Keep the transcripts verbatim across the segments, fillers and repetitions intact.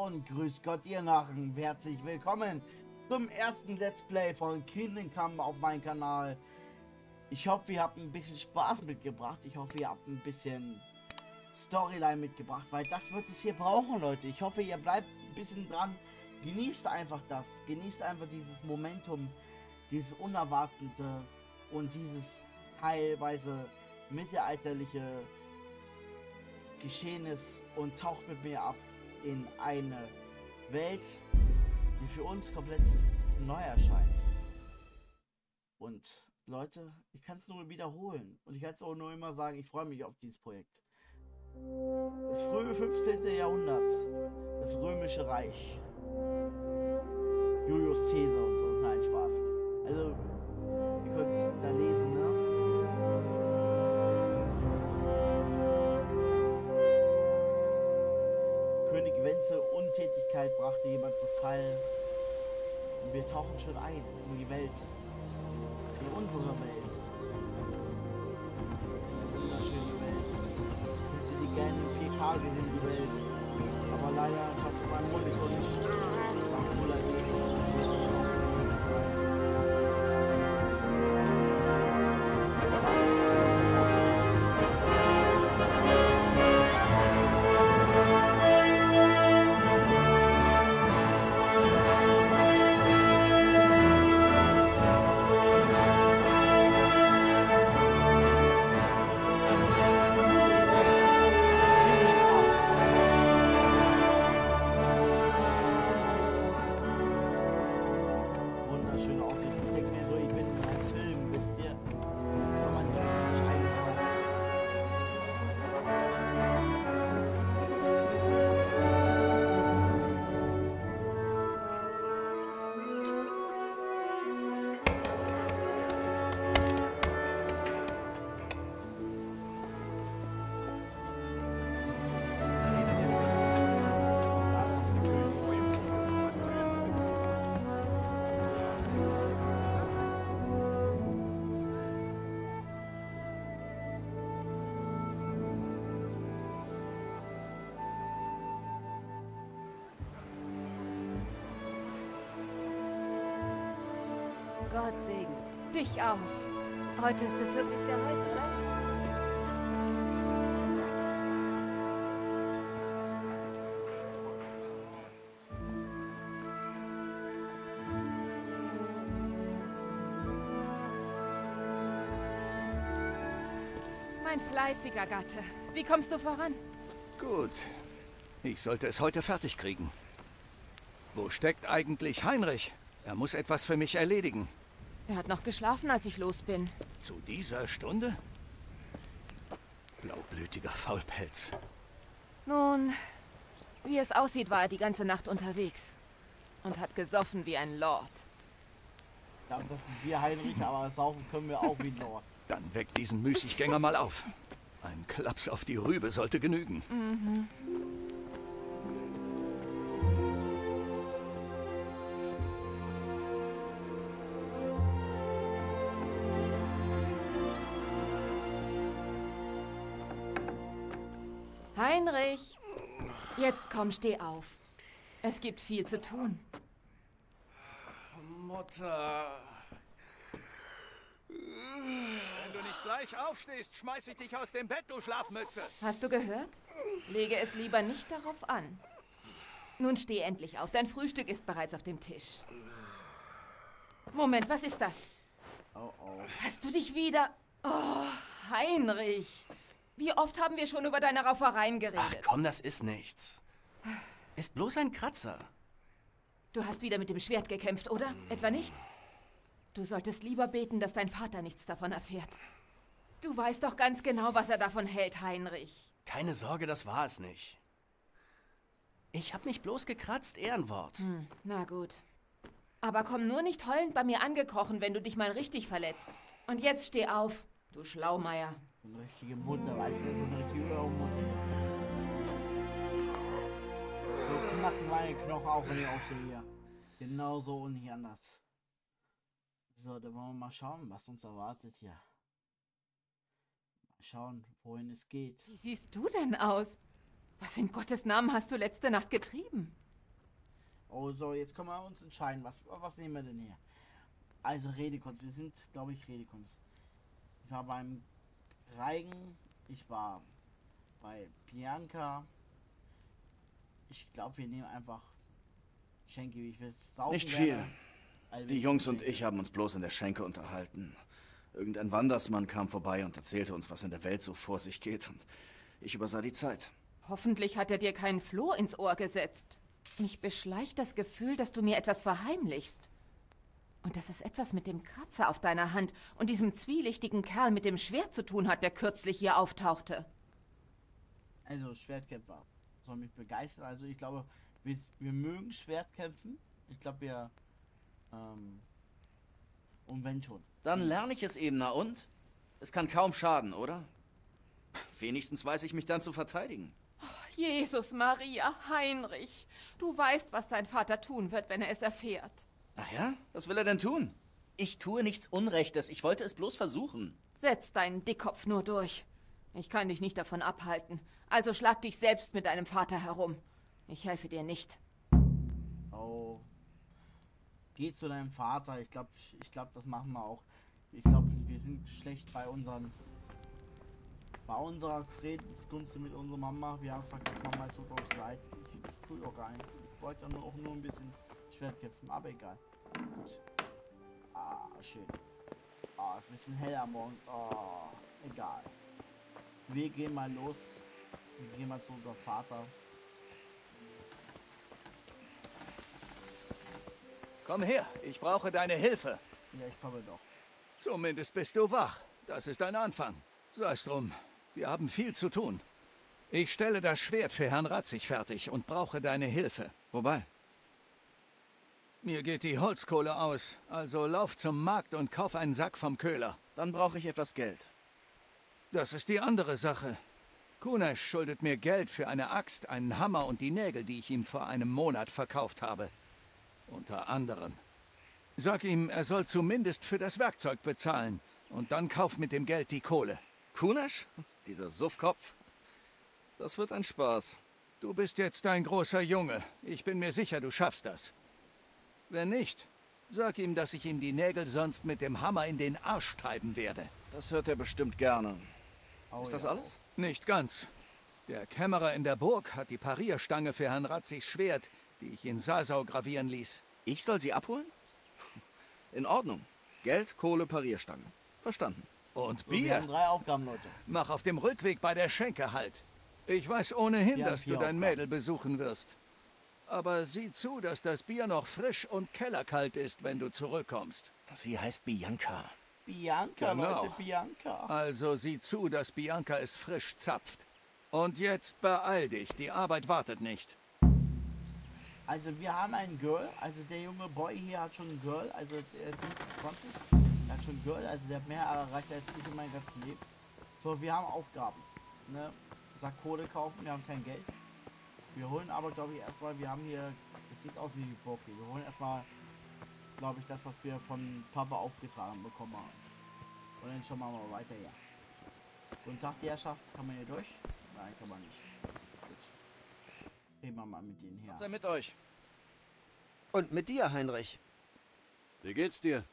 und grüß Gott, ihr Narren. Herzlich willkommen zum ersten Let's Play von Kingdom Come auf meinem Kanal. Ich hoffe, ihr habt ein bisschen Spaß mitgebracht. Ich hoffe, ihr habt ein bisschen Storyline mitgebracht, weil das wird es hier brauchen, Leute. Ich hoffe, ihr bleibt ein bisschen dran. Genießt einfach das. Genießt einfach dieses Momentum, dieses Unerwartete und dieses teilweise mittelalterliche Geschehnis und taucht mit mir ab in eine Welt, die für uns komplett neu erscheint. Und Leute, ich kann es nur wiederholen und ich kann es auch nur immer sagen, ich freue mich auf dieses Projekt. Das frühe fünfzehnte. Jahrhundert, das Römische Reich, Julius Caesar und so, nein, Spaß. Also, ihr könnt es da lesen, ne? König Wenzel Untätigkeit brachte jemand zu Fall. Und wir tauchen schon ein in die Welt. In unsere Welt. Eine wunderschöne Welt. Ich hätte die gerne in vier K gesehen, die Welt. Aber leider schafft mein Monitor nicht. Das war eine coole Idee. Gott segne dich auch. Heute ist es wirklich sehr heiß, oder? Mein fleißiger Gatte. Wie kommst du voran? Gut. Ich sollte es heute fertig kriegen. Wo steckt eigentlich Heinrich? Er muss etwas für mich erledigen. Er hat noch geschlafen, als ich los bin. Zu dieser Stunde? Blaublütiger Faulpelz. Nun, wie es aussieht, war er die ganze Nacht unterwegs. Und hat gesoffen wie ein Lord. Ja, das sind wir, Heinrich, aber saufen können wir auch wie ein Lord. Dann weck diesen Müßiggänger mal auf. Ein Klaps auf die Rübe sollte genügen. Mhm. Heinrich, jetzt komm, steh auf. Es gibt viel zu tun. Mutter. Wenn du nicht gleich aufstehst, schmeiß ich dich aus dem Bett, du Schlafmütze. Hast du gehört? Lege es lieber nicht darauf an. Nun steh endlich auf, dein Frühstück ist bereits auf dem Tisch. Moment, was ist das? Oh oh. Hast du dich wieder... Oh, Heinrich. Wie oft haben wir schon über deine Raufereien geredet? Ach komm, das ist nichts. Ist bloß ein Kratzer. Du hast wieder mit dem Schwert gekämpft, oder? Etwa nicht? Du solltest lieber beten, dass dein Vater nichts davon erfährt. Du weißt doch ganz genau, was er davon hält, Heinrich. Keine Sorge, das war es nicht. Ich hab mich bloß gekratzt, Ehrenwort. Hm, na gut. Aber komm nur nicht heulend bei mir angekrochen, wenn du dich mal richtig verletzt. Und jetzt steh auf, du Schlaumeier. So eine richtige Mutter, weißt du, so eine richtige Mutter. So knacken meine Knochen auch, wenn ich aufstehe hier. Genauso und nicht anders. So, dann wollen wir mal schauen, was uns erwartet hier. Mal schauen, wohin es geht. Wie siehst du denn aus? Was in Gottes Namen hast du letzte Nacht getrieben? Oh, so, jetzt können wir uns entscheiden. Was, was nehmen wir denn hier? Also Redekunst. Wir sind, glaube ich, Redekunst. Ich war beim Reigen. Ich war bei Bianca. Ich glaube, wir nehmen einfach Schenke, wie ich will. Saufen Nicht gerne. viel. Also, Die ich Jungs und Schenke. ich haben uns bloß in der Schenke unterhalten. Irgendein Wandersmann kam vorbei und erzählte uns, was in der Welt so vor sich geht. Und ich übersah die Zeit. Hoffentlich hat er dir keinen Floh ins Ohr gesetzt. Mich beschleicht das Gefühl, dass du mir etwas verheimlichst. Und dass es etwas mit dem Kratzer auf deiner Hand und diesem zwielichtigen Kerl mit dem Schwert zu tun hat, der kürzlich hier auftauchte. Also Schwertkämpfer soll mich begeistern. Also ich glaube, wir, wir mögen Schwertkämpfen. Ich glaube, wir... Ähm, und wenn schon. Dann lerne ich es eben, na und? Es kann kaum schaden, oder? Wenigstens weiß ich mich dann zu verteidigen. Jesus Maria, Heinrich, du weißt, was dein Vater tun wird, wenn er es erfährt. Ach ja? Was will er denn tun? Ich tue nichts Unrechtes. Ich wollte es bloß versuchen. Setz deinen Dickkopf nur durch. Ich kann dich nicht davon abhalten. Also schlag dich selbst mit deinem Vater herum. Ich helfe dir nicht. Oh. Geh zu deinem Vater. Ich glaube, ich glaube, das machen wir auch. Ich glaube, wir sind schlecht bei unseren... Bei unserer Friedensgunst mit unserer Mama. Wir haben es verkackt, Mama ist so groß leid. Ich, ich tue auch gar nichts. Ich wollte nur, auch nur ein bisschen Schwert kämpfen, aber egal. Gut. Ah, schön. Ah, ist ein bisschen hell am Morgen. Ah, egal. Wir gehen mal los. Wir gehen mal zu unserem Vater. Komm her, ich brauche deine Hilfe. Ja, ich komme doch. Zumindest bist du wach. Das ist ein Anfang. Sei es drum. Wir haben viel zu tun. Ich stelle das Schwert für Herrn Ratzig fertig und brauche deine Hilfe. Wobei? Mir geht die Holzkohle aus, also lauf zum Markt und kauf einen Sack vom Köhler. Dann brauche ich etwas Geld. Das ist die andere Sache. Kunesch schuldet mir Geld für eine Axt, einen Hammer und die Nägel, die ich ihm vor einem Monat verkauft habe. Unter anderem. Sag ihm, er soll zumindest für das Werkzeug bezahlen. Und dann kauf mit dem Geld die Kohle. Kunesch? Dieser Suffkopf? Das wird ein Spaß. Du bist jetzt ein großer Junge. Ich bin mir sicher, du schaffst das. Wenn nicht, sag ihm, dass ich ihm die Nägel sonst mit dem Hammer in den Arsch treiben werde. Das hört er bestimmt gerne. Oh, Ist das ja. alles? Nicht ganz. Der Kämmerer in der Burg hat die Parierstange für Herrn Ratzigs Schwert, die ich in Sasau gravieren ließ. Ich soll sie abholen? In Ordnung. Geld, Kohle, Parierstange. Verstanden. Und So, wir haben Bier. drei Aufgaben, Leute. Mach auf dem Rückweg bei der Schenke Halt. Ich weiß ohnehin, Wir haben dass du vier dein Aufgaben. Mädel besuchen wirst. Aber sieh zu, dass das Bier noch frisch und kellerkalt ist, wenn du zurückkommst. Sie heißt Bianca. Bianca, Genau. Leute, Bianca. Also sieh zu, dass Bianca es frisch zapft. Und jetzt beeil dich, die Arbeit wartet nicht. Also wir haben einen Girl, also der junge Boy hier hat schon ein Girl, also der ist nicht zwanzig, der hat schon ein Girl, also der hat mehr erreicht als ich in meinem ganzen Leben. So, wir haben Aufgaben, ne? Sack Kohle kaufen, wir haben kein Geld. Wir holen aber, glaube ich, erstmal, wir haben hier, es sieht aus wie die Burg hier, wir holen erstmal, glaube ich, das, was wir von Papa aufgetragen bekommen haben. Und dann schauen wir mal weiter hier. Guten Tag, die Herrschaft, kann man hier durch? Nein, kann man nicht. Gut. Reden wir mal mit denen her. Gott sei mit euch. Und mit dir, Heinrich. Wie geht's dir?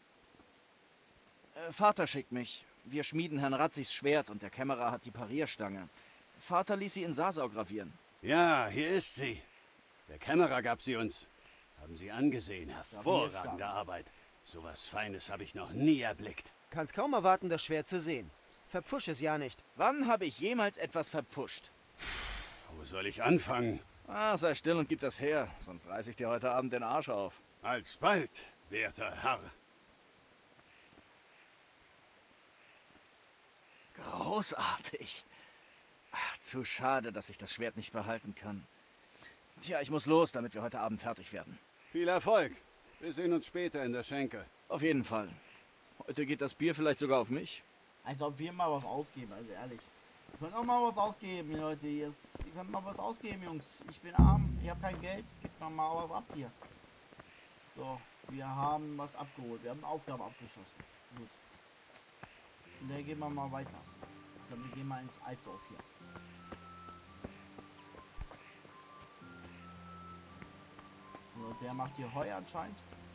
Äh, Vater schickt mich. Wir schmieden Herrn Ratzigs Schwert und der Kämmerer hat die Parierstange. Vater ließ sie in Sasau gravieren. Ja, hier ist sie. Der Kämmerer gab sie uns. Haben Sie angesehen. Hervorragende Arbeit. So was Feines habe ich noch nie erblickt. Kannst kaum erwarten, das Schwert zu sehen. Verpfusch es ja nicht. Wann habe ich jemals etwas verpfuscht? Wo soll ich anfangen? Ah, sei still und gib das her, sonst reiße ich dir heute Abend den Arsch auf. Alsbald, werter Herr. Großartig. Ach, zu schade, dass ich das Schwert nicht behalten kann. Tja, ich muss los, damit wir heute Abend fertig werden. Viel Erfolg. Wir sehen uns später in der Schenke. Auf jeden Fall. Heute geht das Bier vielleicht sogar auf mich. Als ob wir mal was ausgeben, also ehrlich. Ihr könnt auch mal was ausgeben, Leute. Jetzt, ihr könnt mal was ausgeben, Jungs. Ich bin arm, ich habe kein Geld. Gebt mir mal was ab hier. So, wir haben was abgeholt. Wir haben eine Aufgabe abgeschlossen. Gut. Und dann gehen wir mal weiter. Ich glaube, wir gehen mal ins Altdorf hier. Leute, der macht hier Heu anscheinend.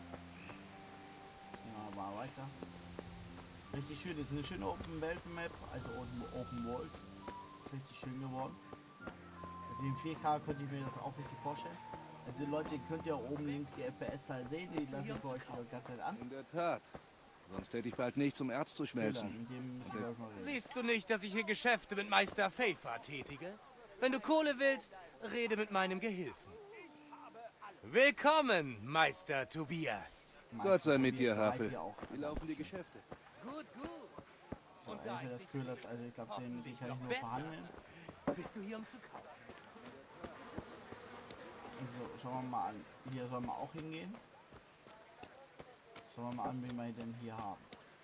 Ja, war weiter. Richtig schön, das ist eine schöne Open Welt Map, also Open World. Ist richtig schön geworden. Also in vier K könnte ich mir das auch richtig vorstellen. Also Leute, könnt ihr oben links die F P S-Zahl sehen, die lasse ich für euch die ganze Zeit an. In der Tat. Sonst hätte ich bald nichts, um Erz zu schmelzen. Mit dem müssen wir euch mal reden. Siehst du nicht, dass ich hier Geschäfte mit Meister Pfeiffer tätige? Wenn du Kohle willst, rede mit meinem Gehilfen. Willkommen, Meister Tobias. Gott sei mit dir, Tobias weiß Havel. ja auch. Wie laufen die Geschäfte? Gut, gut. So, Und da entweder ich das Köhlers, also ich glaube, den, den kann ich nur besser. verhandeln. Bist du hier, um zu kaufen? Also, schauen wir mal an. Hier sollen wir auch hingehen. Schauen wir mal an, wen wir denn hier haben.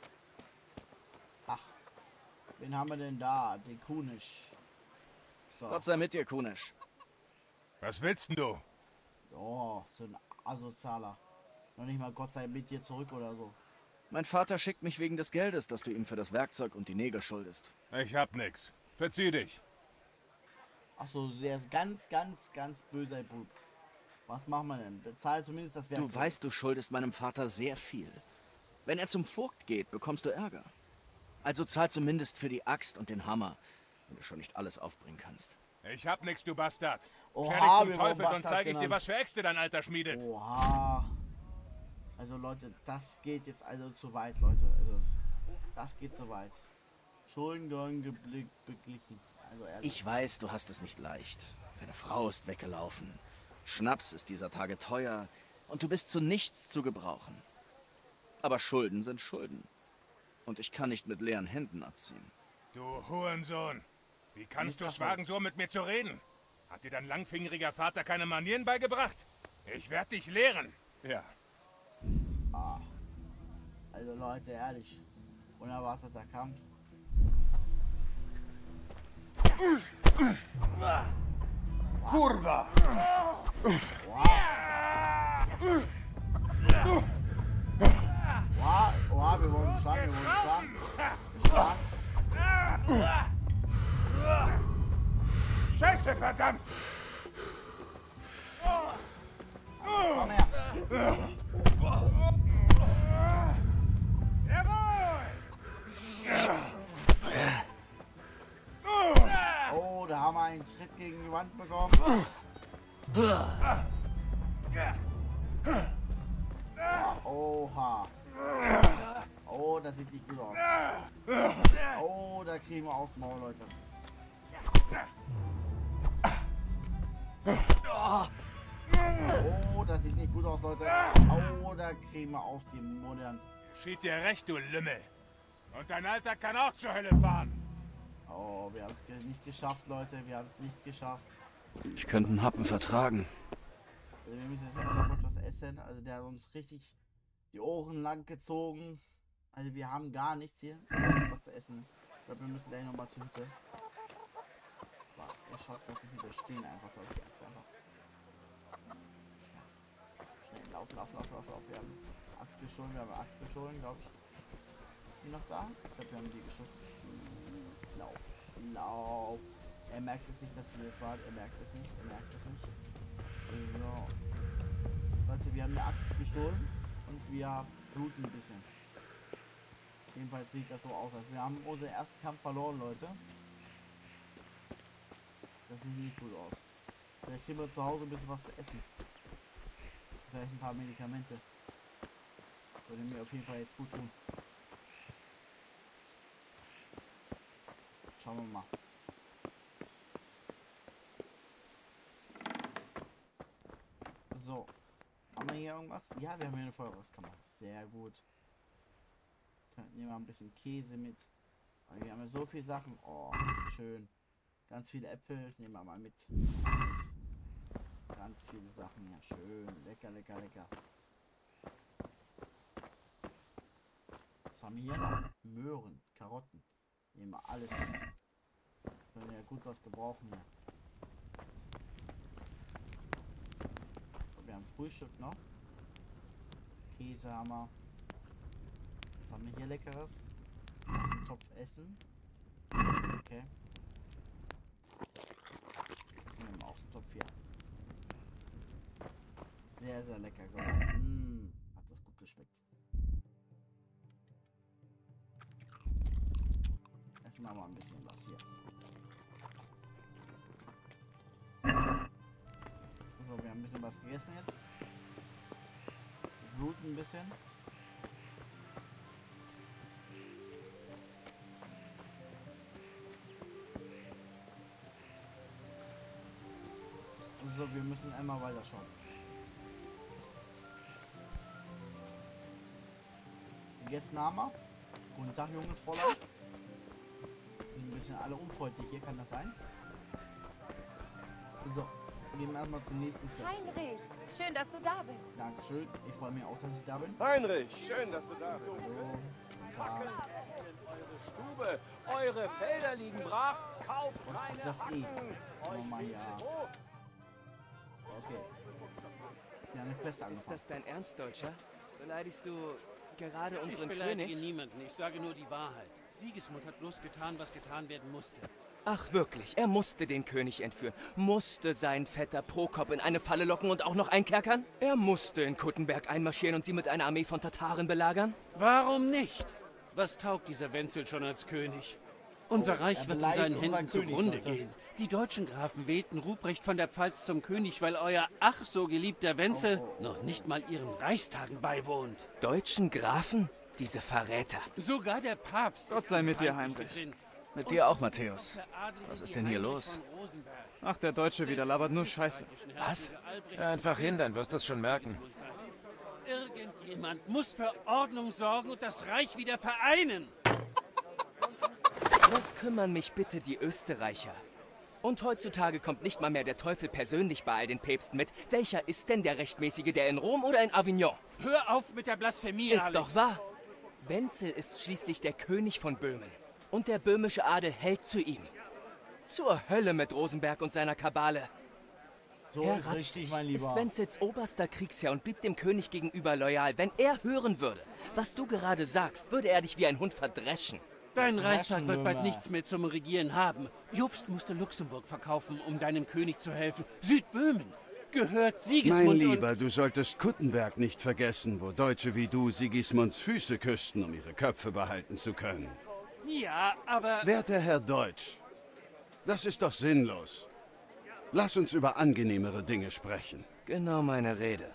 Ach, wen haben wir denn da? Den Kunisch. So. Gott sei mit dir, Kunesch. Was willst denn du? Oh, so ein Asozialer. Noch nicht mal Gott sei mit dir zurück oder so. Mein Vater schickt mich wegen des Geldes, das du ihm für das Werkzeug und die Nägel schuldest. Ich hab nix. Verzieh dich. Ach so, der ist ganz, ganz, ganz böser Bub. Was machen wir denn? Bezahl zumindest das Werkzeug. Du weißt, du schuldest meinem Vater sehr viel. Wenn er zum Vogt geht, bekommst du Ärger. Also zahl zumindest für die Axt und den Hammer, wenn du schon nicht alles aufbringen kannst. Ich hab nix, du Bastard. Oha, Scher dich zum wir Teufel, wurden sonst Bastard zeige ich dir, genannt. was für Äxte dein Alter schmiedet. Oha. Also Leute, das geht jetzt also zu weit, Leute. Also, das geht zu weit. Schulden gehören gebli- beglichen. Also ehrlich. Ich weiß, du hast es nicht leicht. Deine Frau ist weggelaufen. Schnaps ist dieser Tage teuer und du bist zu nichts zu gebrauchen. Aber Schulden sind Schulden. Und ich kann nicht mit leeren Händen abziehen. Du Hurensohn. Wie kannst du Nicht es wagen, so mit mir zu reden? Hat dir dein langfingeriger Vater keine Manieren beigebracht? Ich werde dich lehren. Ja. Ach. Also Leute, ehrlich. Unerwarteter Kampf. Kurva! Oha, oha, wir wurden geschlagen, wir wurden geschlagen. Geschlagen. Scheiße, verdammt! Komm her. Jawohl! Oh, da haben wir einen Schritt gegen die Wand bekommen. Oha. Oh, das sieht nicht gut aus. Oh, da kriegen wir aufs Maul, Leute. Oh, das sieht nicht gut aus, Leute. Oh, da kriegen wir auf die Modern. Schied dir recht, du Lümmel. Und dein Alter kann auch zur Hölle fahren. Oh, wir haben es nicht geschafft, Leute. Wir haben es nicht geschafft. Ich könnte einen Happen vertragen. Also wir müssen jetzt erstmal kurz was essen. Also der hat uns richtig die Ohren lang gezogen. Also wir haben gar nichts hier. Was zu essen. Ich glaube, wir müssen gleich nochmal zur Hütte. Was? Er schaut gerade die Hütte stehen einfach, glaube ich. Jetzt einfach. Schnell, lauf, lauf, lauf, lauf, lauf. Wir haben Axt gestohlen, wir haben Axt gestohlen, glaube ich. Ist die noch da? Ich glaube, wir haben die geschossen. Lauf, lauf. Er merkt es nicht, dass wir das waren. Er merkt es nicht, er merkt es nicht. So. Leute, wir haben eine Axt gestohlen und wir bluten ein bisschen. Jedenfalls sieht das so aus, als wir haben unseren ersten Kampf verloren, Leute. Das sieht nicht gut aus. Vielleicht kriegen wir zu Hause ein bisschen was zu essen. Vielleicht ein paar Medikamente. Würde mir auf jeden Fall jetzt gut tun. Schauen wir mal. So. Haben wir hier irgendwas? Ja, wir haben hier eine Feuerwerkskammer. Sehr gut. Nehmen wir ein bisschen Käse mit. Weil wir haben ja so viele Sachen. Oh, schön. Ganz viele Äpfel. Nehmen wir mal mit. Ganz viele Sachen. Ja, schön. Lecker, lecker, lecker. Was haben wir hier noch? Möhren, Karotten. Nehmen wir alles mit. Können ja gut was gebrauchen hier. So, wir haben Frühstück noch. Käse haben wir. Was haben wir hier Leckeres? Einen Topf Essen. Okay. Das nehmen wir auf den Topf hier. Sehr sehr, sehr lecker geworden. Mm, hat das gut geschmeckt. Essen wir mal ein bisschen was hier. So, wir haben ein bisschen was gegessen jetzt. Blut ein bisschen. So, wir müssen einmal weiter schauen. Gegessen haben wir. Guten Tag, junges Fräulein. Sind ein bisschen alle unfreundlich hier, kann das sein? So, wir gehen erstmal zum nächsten Platz. Heinrich, schön, dass du da bist. Dankeschön. Ich freue mich auch, dass ich da bin. Heinrich, schön, dass du da bist. So, da. Eure Stube, eure Felder liegen brach, kauft keine Das E. Hacken. Oh Mann, ja. Okay. Ja, eine Quest Ist angefangen. das dein Ernst, Deutscher? Beleidigst du gerade Ich unseren beleidige König? niemanden, ich sage nur die Wahrheit. Sigismund hat bloß getan, was getan werden musste. Ach wirklich, er musste den König entführen. Musste seinen Vetter Prokop in eine Falle locken und auch noch einkerkern? Er musste in Kuttenberg einmarschieren und sie mit einer Armee von Tataren belagern? Warum nicht? Was taugt dieser Wenzel schon als König? Unser Reich er wird in beleidigt seinen unseren Händen König, zugrunde Leute. gehen. Die deutschen Grafen wählten Ruprecht von der Pfalz zum König, weil euer ach so geliebter Wenzel noch nicht mal ihren Reichstagen beiwohnt. Deutschen Grafen? Diese Verräter. Sogar der Papst. Gott sei mit dir, Heinrich. Mit dir auch, Matthäus. Was ist denn hier los? Ach, der Deutsche wieder labert nur Scheiße. Was? Hör einfach hin, dann wirst du es schon merken. Irgendjemand muss für Ordnung sorgen und das Reich wieder vereinen. Was kümmern mich bitte die Österreicher? Und heutzutage kommt nicht mal mehr der Teufel persönlich bei all den Päpsten mit. Welcher ist denn der Rechtmäßige, der in Rom oder in Avignon? Hör auf mit der Blasphemie, Ist Alex. doch wahr. Wenzel ist schließlich der König von Böhmen. Und der böhmische Adel hält zu ihm. Zur Hölle mit Rosenberg und seiner Kabale. So Herr ist Ratzig richtig, mein ist Lieber. Wenzels oberster Kriegsherr und blieb dem König gegenüber loyal. Wenn er hören würde, was du gerade sagst, würde er dich wie ein Hund verdreschen. Dein Reichstag wird bald Dreschenwürmer. nichts mehr zum Regieren haben. Jobst musste Luxemburg verkaufen, um deinem König zu helfen. Südböhmen gehört Sigismund Mein und... Lieber, du solltest Kuttenberg nicht vergessen, wo Deutsche wie du Sigismunds Füße küssten, um ihre Köpfe behalten zu können. Ja, aber... Werter Herr Deutsch, das ist doch sinnlos. Lass uns über angenehmere Dinge sprechen. Genau meine Rede.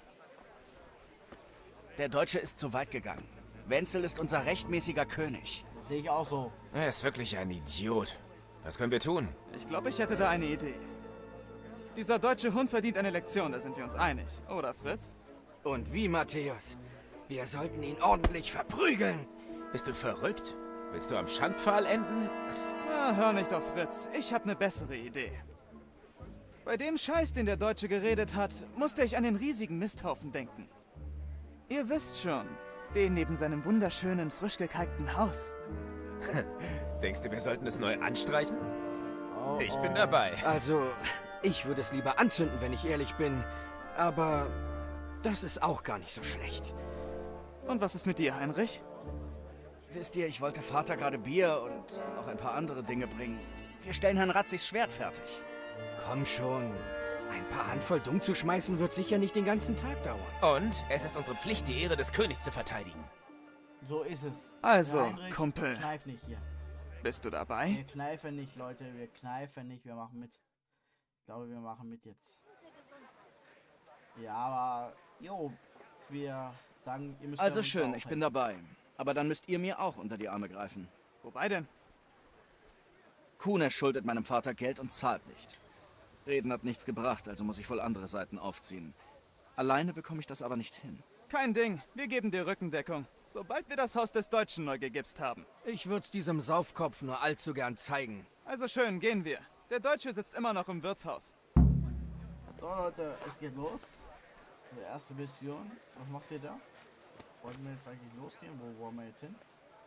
Der Deutsche ist zu weit gegangen. Wenzel ist unser rechtmäßiger König. Sehe ich auch so. Er ist wirklich ein Idiot. Was können wir tun? Ich glaube, ich hätte da eine Idee. Dieser deutsche Hund verdient eine Lektion, da sind wir uns einig. Oder, Fritz? Und wie, Matthäus? Wir sollten ihn ordentlich verprügeln. Bist du verrückt? Willst du am Schandpfahl enden? Na, hör nicht auf Fritz. Ich habe eine bessere Idee. Bei dem Scheiß, den der Deutsche geredet hat, musste ich an den riesigen Misthaufen denken. Ihr wisst schon, den neben seinem wunderschönen, frisch gekalkten Haus. Denkst du, wir sollten es neu anstreichen? Oh, Ich oh. bin dabei. Also, ich würde es lieber anzünden, wenn ich ehrlich bin. Aber das ist auch gar nicht so schlecht. Und was ist mit dir, Heinrich? Wisst ihr, ich wollte Vater gerade Bier und noch ein paar andere Dinge bringen. Wir stellen Herrn Ratzigs Schwert fertig. Komm schon. Ein paar Handvoll Dung zu schmeißen wird sicher nicht den ganzen Tag dauern. Und es ist unsere Pflicht, die Ehre des Königs zu verteidigen. So ist es. Also, Der Heinrich, Kumpel. Kneif nicht hier. Bist du Wir dabei? kneifen nicht, Leute. Wir kneifen nicht. Wir machen mit. Ich glaube, wir machen mit jetzt. Ja, aber... Jo, wir sagen, ihr müsst... Also uns schön, da ich bin aufhelfen. dabei. Aber dann müsst ihr mir auch unter die Arme greifen. Wobei denn? Kunesh schuldet meinem Vater Geld und zahlt nicht. Reden hat nichts gebracht, also muss ich wohl andere Seiten aufziehen. Alleine bekomme ich das aber nicht hin. Kein Ding. Wir geben dir Rückendeckung. Sobald wir das Haus des Deutschen neu gegipst haben. Ich würde es diesem Saufkopf nur allzu gern zeigen. Also schön, gehen wir. Der Deutsche sitzt immer noch im Wirtshaus. So, Leute, es geht los. Die erste Mission. Was macht ihr da? Wollten wir jetzt eigentlich losgehen? Wo wollen wir jetzt hin?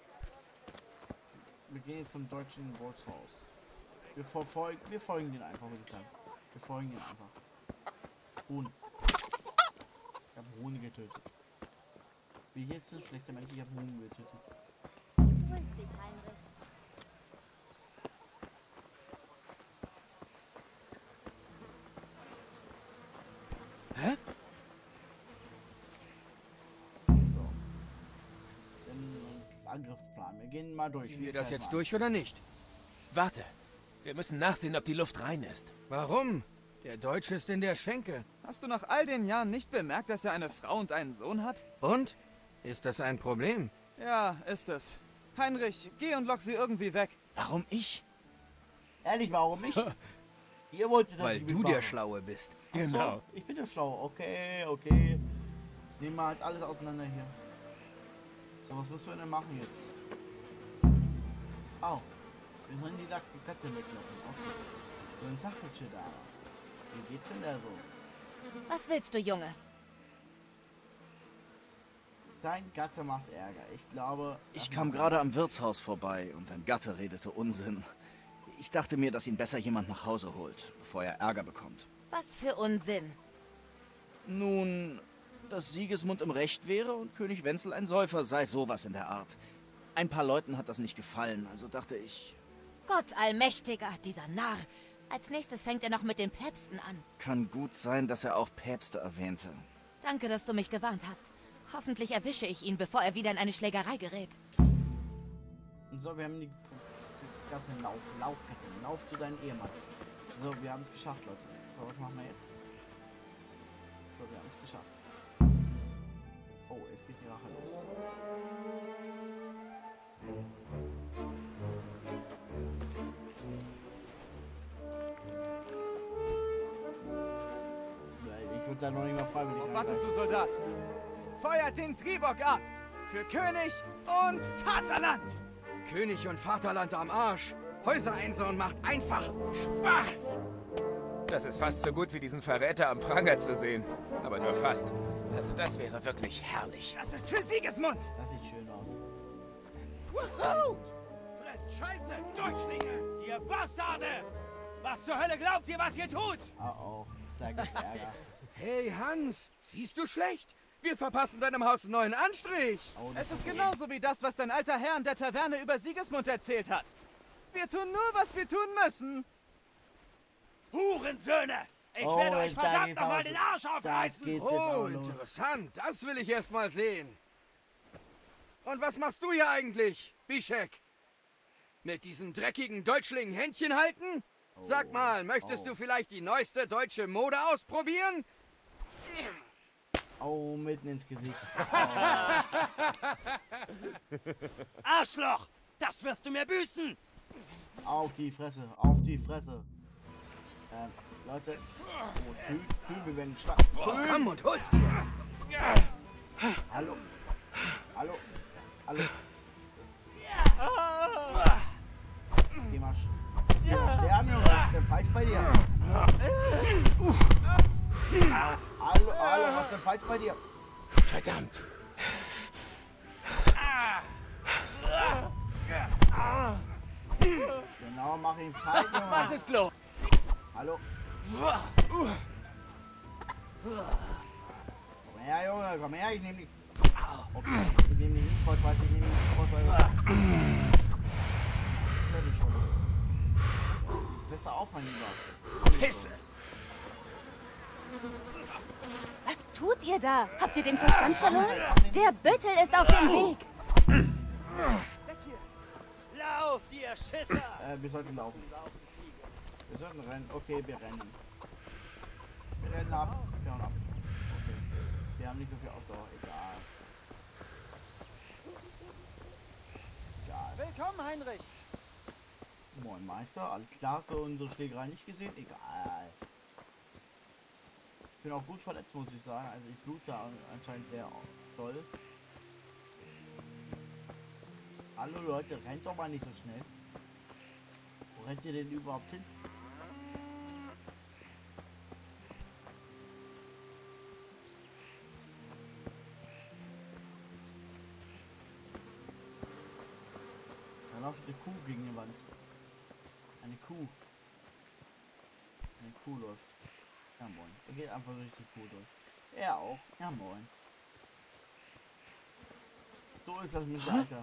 Wir gehen jetzt zum deutschen Wirtshaus. Wir verfolgen, wir folgen den einfach, würde ich sagen. Wir folgen den einfach. Huhn. Ich habe Huhn getötet. Wie jetzt sind schlechte Menschen, ich habe Huhn getötet. Grüß dich, Heinrich. Hä? Angriffsplan. Wir gehen mal durch. Ziehen wir das jetzt durch oder nicht? Warte. Wir müssen nachsehen, ob die Luft rein ist. Warum? Der Deutsche ist in der Schenke. Hast du nach all den Jahren nicht bemerkt, dass er eine Frau und einen Sohn hat? Und? Ist das ein Problem? Ja, ist es. Heinrich, geh und lock sie irgendwie weg. Warum ich? Ehrlich, warum ich? Ihr wolltet das Weil nicht du mitmachen. der Schlaue bist. Ach so, ich bin der Schlaue. Okay, okay. Nehmen wir halt alles auseinander hier. So, was müssen wir denn machen jetzt? Au. Wir sollen die nackten Katze weglassen. Okay. So ein Tachelchen da. Wie geht's denn da so? Was willst du, Junge? Dein Gatte macht Ärger. Ich glaube... Ich kam gerade am Wirtshaus vorbei und dein Gatte redete Unsinn. Ich dachte mir, dass ihn besser jemand nach Hause holt, bevor er Ärger bekommt. Was für Unsinn. Nun, dass Sigismund im Recht wäre und König Wenzel ein Säufer sei, sowas in der Art. Ein paar Leuten hat das nicht gefallen, also dachte ich... Gott allmächtiger, dieser Narr. Als nächstes fängt er noch mit den Päpsten an. Kann gut sein, dass er auch Päpste erwähnte. Danke, dass du mich gewarnt hast. Hoffentlich erwische ich ihn, bevor er wieder in eine Schlägerei gerät. So, wir haben die Gatte, lauf, lauf, Gatte, lauf zu deinem Ehemann. So, wir haben es geschafft, Leute. So, was machen wir jetzt? So, wir haben es geschafft. Oh, jetzt geht die Rache los. Ich würde da noch nicht mal freiwillig. Worauf wartest du, Soldat? Feuert den Triebock ab! Für König und Vaterland! König und Vaterland am Arsch. Häuser einsauen macht einfach Spaß. Das ist fast so gut wie diesen Verräter am Pranger zu sehen. Aber nur fast. Also das wäre wirklich herrlich. Das ist für Sigismund! Das sieht schön aus. Woohoo! Fresst Scheiße, Deutschlinge! Ihr Bastarde! Was zur Hölle glaubt ihr, was ihr tut? Oh oh, da gibt's Ärger. Hey Hans, siehst du schlecht? Wir verpassen deinem Haus einen neuen Anstrich. Oh, Es ist genauso wie das, was dein alter Herr in der Taverne über Sigismund erzählt hat. Wir tun nur, was wir tun müssen. Hurensöhne! Ich Oh, werde euch da verdammt geht's nochmal aus. den Arsch Da aufreißen! geht's jetzt Oh, auch los. interessant. Das will ich erst mal sehen. Und was machst du hier eigentlich, Bischek? Mit diesen dreckigen Deutschlingen Händchen halten? Sag mal, möchtest oh. du vielleicht die neueste deutsche Mode ausprobieren? Oh, mitten ins Gesicht. Arschloch! Das wirst du mir büßen! Auf die Fresse, auf die Fresse. Ähm, Leute. Oh, Tü, Tü, wir werden stark. Oh, komm und hol's dir. Hallo. Hallo. Hallo. Geh mal, geh mal sterben, Junge. Was ist denn falsch bei dir? Hallo, hallo, was ist denn falsch bei dir? Verdammt. Genau, mach ihn frei, Junge. Was ist los? Hallo. Komm her, Junge, komm her, ich nehme die... Okay, ich nehme die nicht voll, ich nehme die nicht voll. Fertig schon. Besser auf, mein Lieber. Pisse! Was tut ihr da? Habt ihr den Verstand verloren? Der Büttel ist auf dem Weg. Weg hier! Lauft, ihr Schisser! Äh, wir sollten laufen. Wir sollten rennen. Okay, wir rennen. Wir rennen ab. Wir hauen ab. Okay. Wir haben nicht so viel Ausdauer. Egal. Egal. Willkommen, Heinrich. Moin, Meister. Alles klar, so unsere Schlägerei nicht gesehen? Egal. Ich bin auch gut verletzt, muss ich sagen. Also ich blute anscheinend sehr doll. Hallo Leute, rennt doch mal nicht so schnell. Wo rennt ihr denn überhaupt hin? Da läuft eine Kuh gegen die Wand. Eine Kuh. Eine Kuh läuft. Ja moin. Er geht einfach durch die Kuh durch. Er auch. Ja moin. So ist das mit der Alter.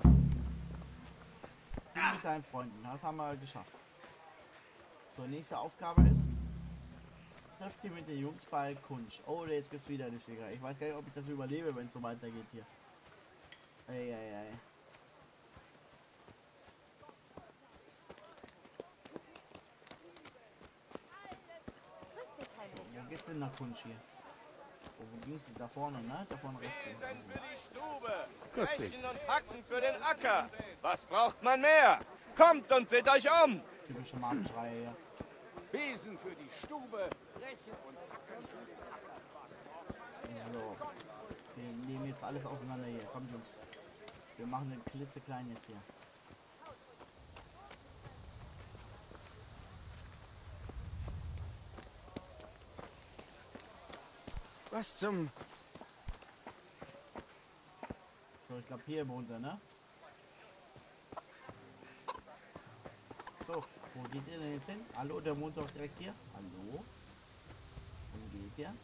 Mit deinen Freunden. Das haben wir geschafft. So, nächste Aufgabe ist. Trefft ihr mit den Jungs bei Kunsch. Oh, jetzt gibt's wieder eine Schlägerei. Ich weiß gar nicht, ob ich das überlebe, wenn es so weitergeht hier. Ey, ey, ey. ist denn der Kunsch hier? Oh, wo ging's denn? Da vorne, ne? Da vorne rechts. Die sind für die Stube. Grüezi. Rechen und Hacken für den Acker. Was braucht man mehr? Kommt und seht euch um. Typische Marktschreie hier. Besen für die Stube, Rechen und Hacken für den Acker. So. Wir nehmen jetzt alles auseinander hier. Kommt, Jungs. Wir machen den klitzeklein jetzt hier. Was zum... So, ich glaube hier wohnt er, ne? So, wo geht ihr denn jetzt hin? Hallo, der wohnt doch direkt hier. Hallo? Wo geht ihr?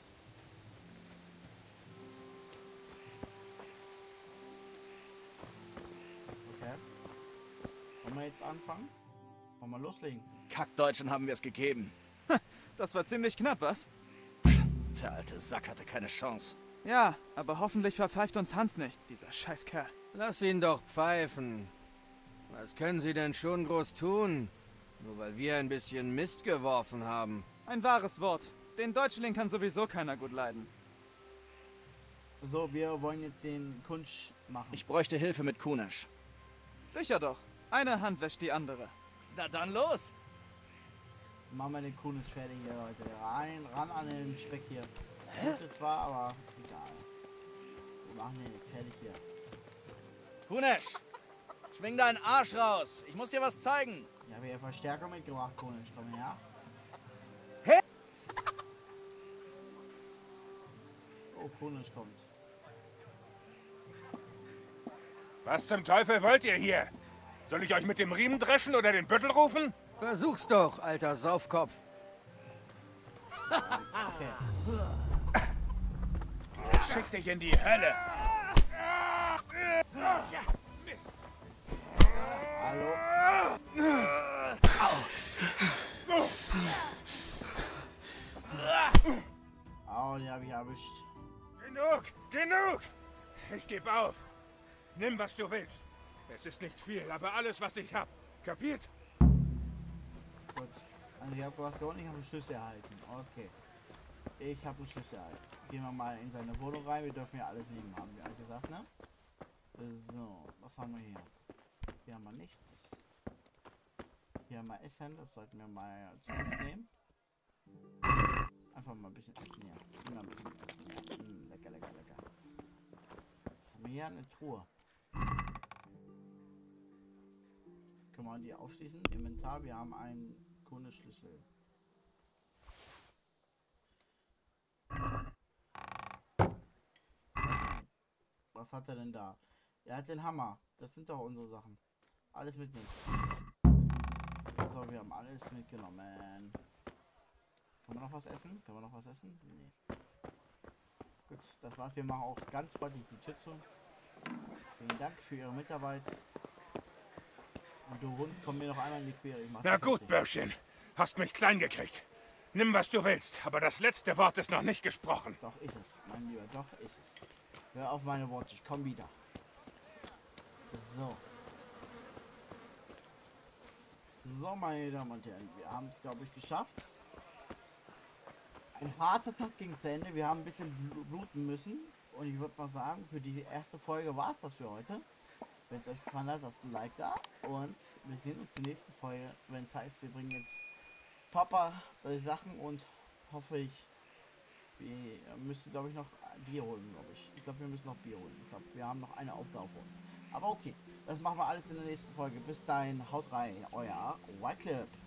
Okay. Wollen wir jetzt anfangen? Wollen wir loslegen? Kackdeutschen haben wir es gegeben. Das war ziemlich knapp, was? Der alte Sack hatte keine Chance. Ja, aber hoffentlich verpfeift uns Hans nicht, dieser Scheißkerl. Lass ihn doch pfeifen. Was können sie denn schon groß tun? Nur weil wir ein bisschen Mist geworfen haben. Ein wahres Wort. Den Deutschling kann sowieso keiner gut leiden. So, wir wollen jetzt den Kunsch machen. Ich bräuchte Hilfe mit Kunesch. Sicher doch. Eine Hand wäscht die andere. Na dann los! Machen wir den Kunsch fertig hier, Leute. Rein, ran an den Speck hier. Gute zwar, aber egal. Wir machen den jetzt fertig hier. Kunesch! Schwing deinen Arsch raus! Ich muss dir was zeigen! Ich habe hier Verstärker mitgebracht, Kunsch. Komm her. Hey! Oh, Kunsch kommt. Was zum Teufel wollt ihr hier? Soll ich euch mit dem Riemen dreschen oder den Büttel rufen? Versuch's doch, alter Saufkopf. Okay. Ich schick dich in die Hölle. Mist. Hallo? Au, die habe ich erwischt. Genug, genug. Ich gebe auf. Nimm, was du willst. Es ist nicht viel, aber alles, was ich hab. Kapiert? Gut. Also ich habe was gewonnen, ich habe einen Schlüssel erhalten. Okay. Ich habe einen Schlüssel erhalten. Gehen wir mal in seine Wohnung rein. Wir dürfen ja alles nehmen, haben wir alle gesagt, ne? So, was haben wir hier? Hier haben wir nichts. Hier haben wir Essen, das sollten wir mal zu uns nehmen. Einfach mal ein bisschen essen hier. Immer ein bisschen essen hier. Mm, lecker, lecker, lecker. Was haben wir hier? Eine Truhe. Können wir die aufschließen? Inventar, wir haben einen Kundeschlüssel. Was hat er denn da? Er hat den Hammer. Das sind doch unsere Sachen. Alles mitnehmen. So, wir haben alles mitgenommen. Können wir noch was essen? Können wir noch was essen? Nee. Gut, das war's. Wir machen auch ganz freundlich die Tür zu. Vielen Dank für Ihre Mitarbeit. Und du Hund, komm mir noch einmal in die Quere. Ich mach Na gut, Börschchen. Hast mich klein gekriegt. Nimm, was du willst, aber das letzte Wort ist noch nicht gesprochen. Doch ist es, mein Lieber, doch ist es. Hör auf meine Worte, ich komm wieder. So. So, meine Damen und Herren, wir haben es, glaube ich, geschafft. Ein harter Tag ging zu Ende. Wir haben ein bisschen bluten müssen. Und ich würde mal sagen, für die erste Folge war es das für heute. Wenn es euch gefallen hat, lasst ein Like da. Und wir sehen uns in der nächsten Folge, wenn es heißt, wir bringen jetzt Papa die Sachen und hoffe ich, wir müssen, glaube ich, noch Bier holen, glaube ich. Ich glaube, wir müssen noch Bier holen. Ich glaube, wir haben noch eine Aufgabe für uns. Aber okay, das machen wir alles in der nächsten Folge. Bis dahin, haut rein, euer Wycliffe.